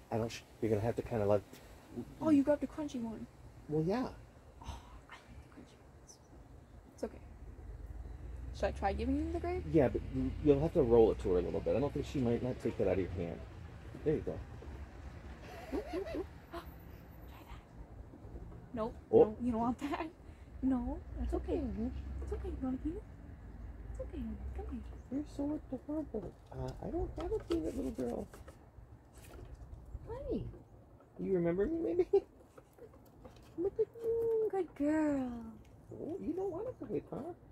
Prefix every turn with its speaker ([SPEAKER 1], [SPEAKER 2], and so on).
[SPEAKER 1] I don't. You're gonna have to kind of like.
[SPEAKER 2] Oh, you got the crunchy one.
[SPEAKER 1] Well, yeah.
[SPEAKER 2] Oh, I like the crunchy ones. It's okay. Should I try giving you the grape?
[SPEAKER 1] Yeah, but you'll have to roll it to her a little bit. I don't think she might not take that out of your hand. There you go.
[SPEAKER 2] Try that. Nope.
[SPEAKER 1] Oh.
[SPEAKER 2] No, you don't want that. No, that's okay. It's okay. You want a peanut? It's okay. Come here.
[SPEAKER 1] You're so adorable. I don't have a peanut, little girl. Hi. You remember me, maybe? Look at you.
[SPEAKER 2] Good girl.
[SPEAKER 1] Oh, you don't want a grape, huh?